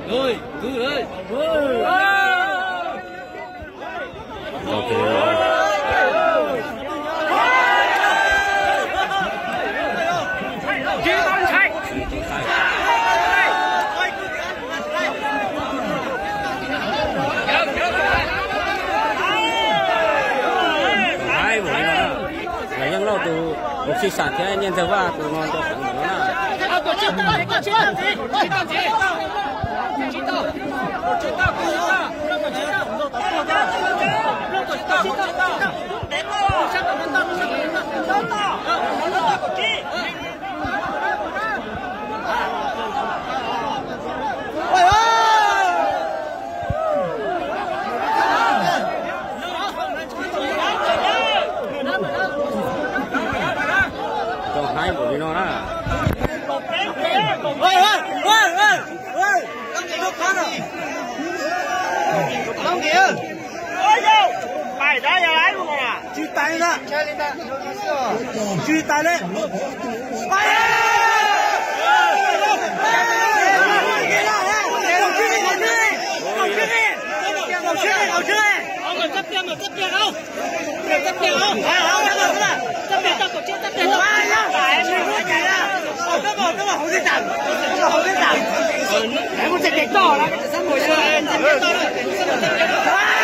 Rồi, cứ rồi. Ok. Hai buổi là những lâu từ một sinh sản thế nhân thứ ba từ ngon cho thằng nó là. Trong hai buổi nó là. Không kìa. Ôi đâu. Phải ra nhà lái luôn à. Truy tay ra. Chơi lên ta. Truy tay lên. Phải. Chấp tiền không? Chấp tiền không? Chấp tiền không? Chấp tiền tao có chết chấp tiền không? Phải nó bảo không biết giảm. Không biết giảm. Em muốn chạy đỏ lắm. Sao ngồi chơi? Chạy đỏ rồi.